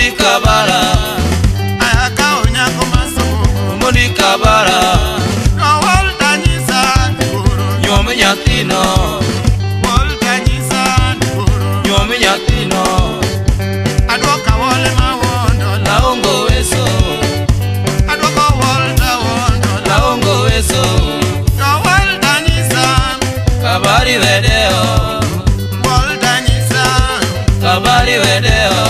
Monica Bara Ayaka onyako masomo Monica Bara Walda nyisa guru Nyom nyathino Walda nyisa guru Nyom nyathino Adwoka wole mawondo Laongo weso Adwoka walda wondo Laongo weso Walda nyisa Kabari wedeo Walda nyisa Kabari wedeo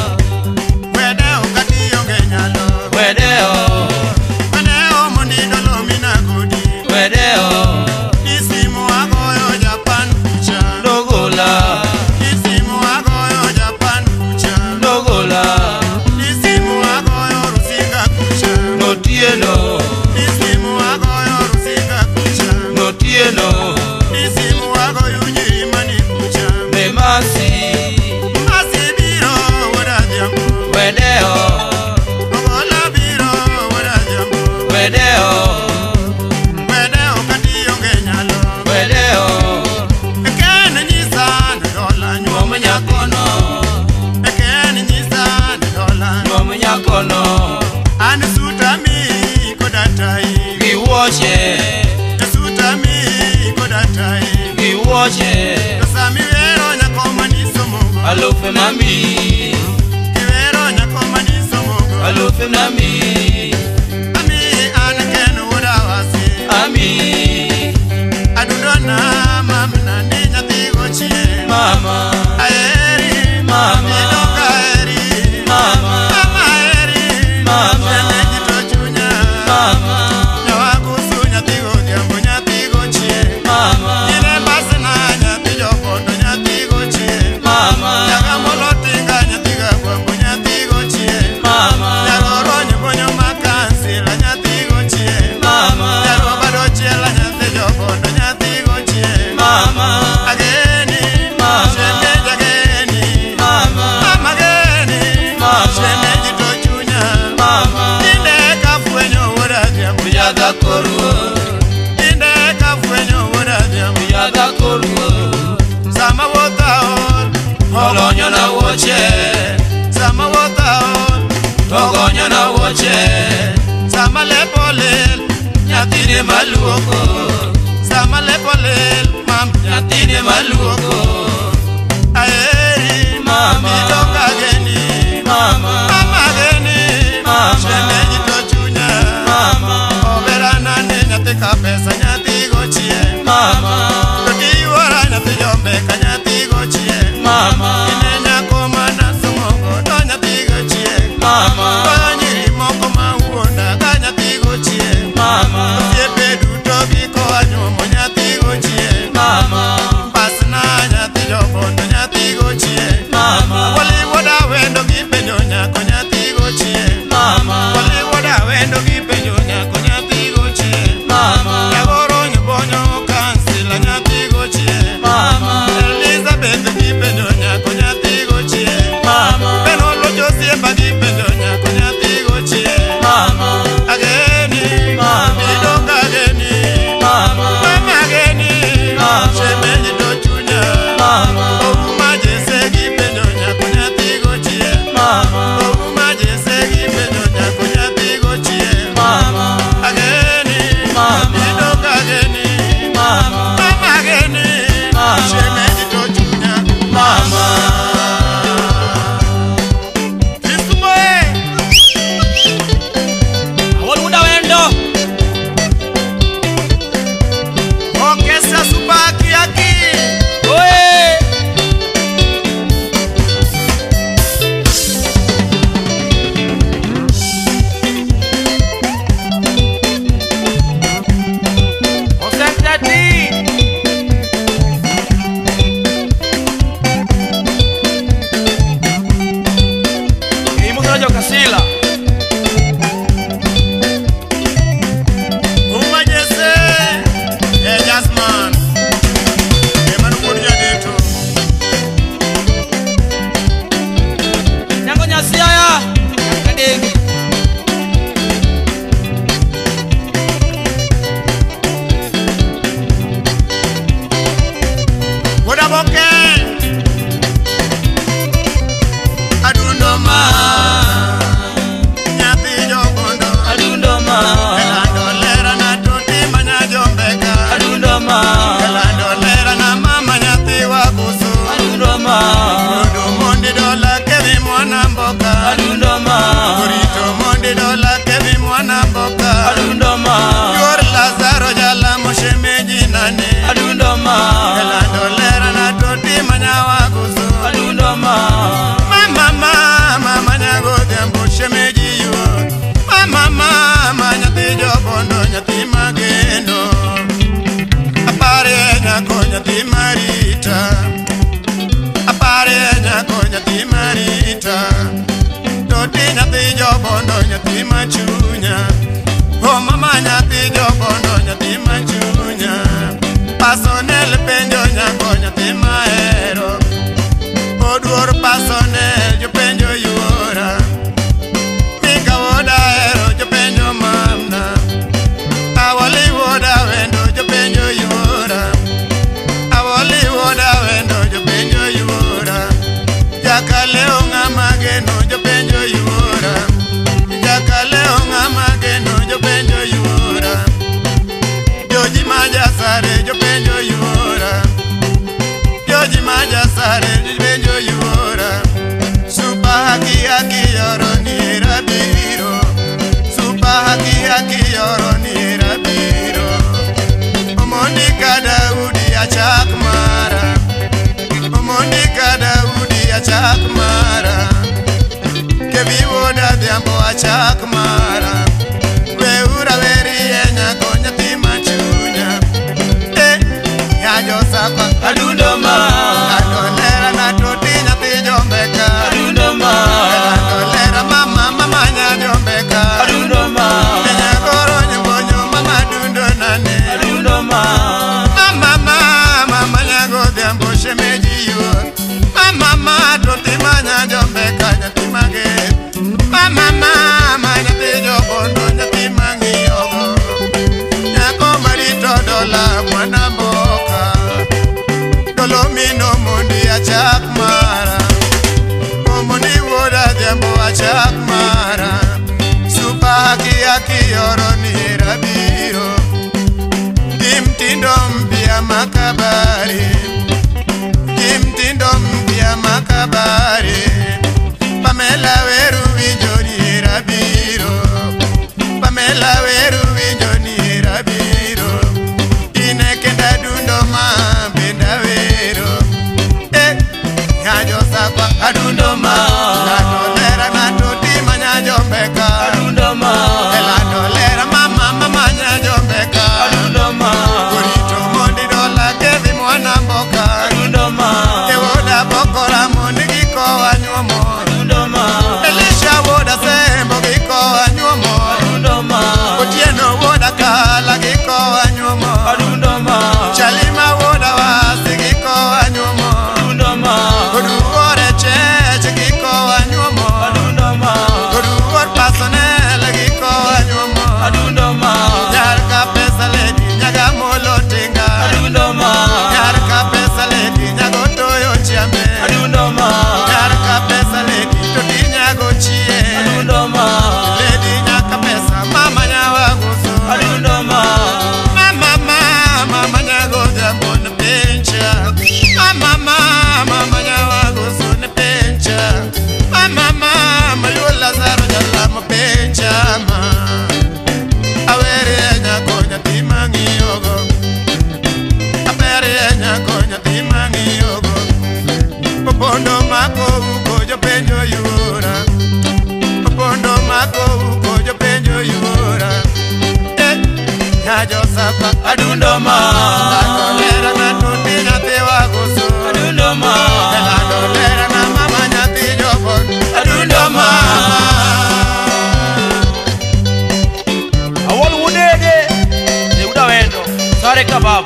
Wedeo kati yonge nyalo Wedeo Wedeo mondido lomina gudi Wedeo Isimu agoyo Japan kucha Dogola Isimu agoyo Japan kucha Dogola Isimu agoyo Rusinga kucha Notieno Isimu agoyo Rusinga kucha Notieno Isimu agoyo Nyirimani kucha Memasi Masi biro wadadhiambo Wedeo Ogola biro wadadhiambo Wedeo Wedeo kati yonge nyalo Wedeo Ekene nyisa dola Nyom nyakono Ekene nyisa dola Nyom nyakono Ani suta mi kodatai Giwoche Esutami kodatai Giwoche Tosami vero nyakoma nisomogo Alufe mami Kivero nyakoma nisomogo Alufe mami Ami anakeno wadawasi Ami Adudona mamna ni nyathigo chie Mama Aeri Mama Idoka aeri Mama Mama aeri Mama Chene jito chunya Mama Nyawakusu nyathigo diambo nyathigo chie Mama Ine basena nyathijo kondo nyathigo chie Mama Nyagamolo tinga nyathiga kwambo nyathigo chie Mama Nyaroro nyibonyo makansila nyathigo chie Mama Nyaro bado chiela nyathijo kondo nyathigo chie Mama Ageni Mama Shemeji ageni Mama Mama ageni Mama Shemeji tochunya Mama Inde kafuenyo wadadhiambo Yada koruo Inde kafuenyo wadadhiambo Yada koruo Sama wotaon Olonyo na woche Sama wotaon Togonyo na woche Sama lepolel Nyathine maluoko Sama lepolel mam Nyathine maluoko Aeri Mama Idoka geni Mama Mama geni Mama Shemeji tochunya Mama Oberana ni nyathika pesa nyathigo chie Mama Toti wara nyathi jombeka nyathigo chie Mama Ine nyako mana sumogo do nyathigo chie Mama Koyo nyiri moko mawuonda ka nyathigo chie Mama Osiepe duto giko anyuomo nyathigo chie Mama Pasna nyathi jobondo nyathigo chie Mama Waliwoda wendo gipenjo nyako nyathigo chie Mama Waliwoda wendo gipenjo nyako nyathigo chie Mama Nyagoro nyibonyo kansila nyathigo chie Mama Elizabeth gipenjo nyako nyathigo chie Mama Benolo Josiepa gipenjo nyako nyathigo chie Mama Ageni Mama Idoka ageni Mama Mama ageni Mama Shemeji tochunya Mama Ouma jese gipenjo nyako nyathigo chie Mama Ouma jese gipenjo nyako nyathigo chie Mama Ageni Mama Idoka ageni Mama Mama ageni Mama Shemeji tochunya Mama Kristumoe Awoluda wendo Ongesa subaki yaki Oe Osentati Imusana Kasila Ouma jese Jasman Emanu Kurja Deto Nyango nyasiaya Kadegi Boke Adundo ma toti nyathi jobondo nyathi machunya. Oh mama nyathi jobondo nyathi machunya. Pasonel penjo nyako nyathi mahero. Oduor pasonel jo penjo yuora. Mika woda hero jo penjo mamna. Awali woda wendo jo penjo yuora. Awali woda wendo jo penjo yuora. Jakaleo ngama geno jo penjo yuora. Jakaleo ngama geno jo penjo yuora. Joji majasare jo penjo yuora. Joji majasare jo penjo yuora. Super haki haki yoro ni rabiro. Super haki haki yoro ni rabiro. Omonika Daudi achak mara. Omonika Daudi achak mara. Kevi woda dhiambo achak mara. Weura veri enya konya tima chunya. Yajo sapa Adundo ma Adolera na toti nyati jombeka. Adundo ma Adolera mama mama nya jombeka. Adundo ma Enya goro nyubonyo mama dundo nane. Adundo ma Mama mama nya godhiambo shemeji yo. Mama toti manya jombeka nyati mage. Mama nyati jobondo nyati mangiyogo. Nyako marito dola mwana mboka. Dolomino mundi achak mara. Omoni woda dhiambo achak mara. Super haki haki yoro ni rabiro. Tim tindo mpya makabari. Tim tindo mpya makabari. Pamela weru winjo ni rabiro. Pamela weru winjo ni rabiro. Inekenda dundo ma benda wero. Nyajo sapa Adundo ma Adolera na toti manya jombeka. Adundo ma Adolera mama mama nya jombeka. Adundo ma Kurito mondi dola kevi mwana mboka. Adundo ma Ewoda bokora mondi giko wanyuomo. Adundo ma Elisha woda sembo giko wanyuomo. Adundo ma Otieno woda kala giko wanyuomo. Adundo ma Chalima woda wasi giko wanyuomo. Adundo ma Oduore cheche giko wanyuomo. Adundo ma Oduor pasonel giko wanyuomo. Adundo ma Nyarka pesa ledi nyaga molo tinga. Adundo ma Nyarka pesa ledi nyago toyo chiame. Adundo ma Nyarka pesa ledi toti nyago chie. Adundo ma Ledi nyaka pesa mama nyawa guso. Adundo ma Mama nyago jambo ne pencha. Mama nyawa guso ne pencha. Mama yola zaro jala mo pencha ma. Awere nyako nyati mangiyogo. Abere nyako nyati mangiyogo. Popondo mako uko jo penjo yura. Popondo mako uko jo penjo yura. Nyajo sapa Adundo ma Adolera na toti nyati waguso. Adundo ma Adolera na mama nyati jobon. Adundo ma Awol wudege Ni uda wendo Sare kababu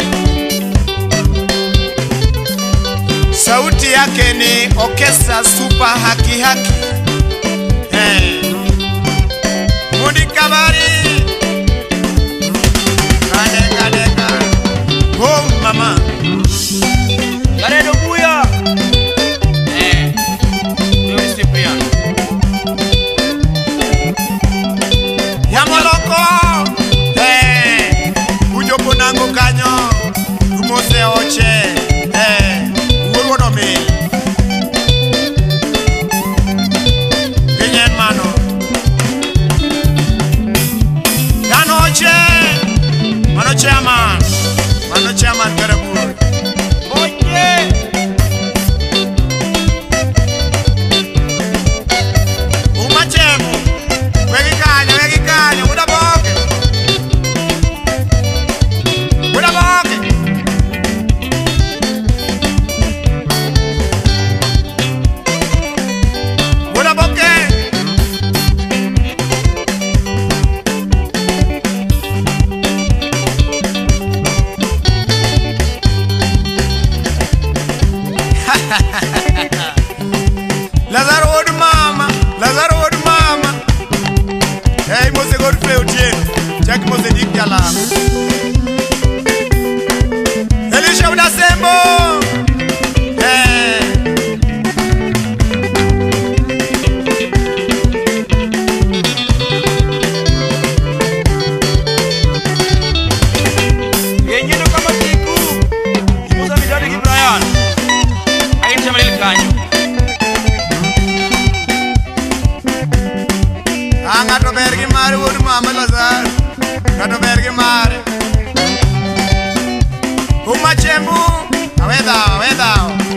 Sauti yake ni Orchestra Super Haki Haki. Mundi kabari. Kadeka. Oh mama. Garedo buya Yo Cyprian Yamoloko. Ujopo nango kanyo. Umose oche. Uwodo mil. Ng'ato ber gi mare wuod mama Lazar. Ng'ato ber gi mare. Uma chembu, awedao.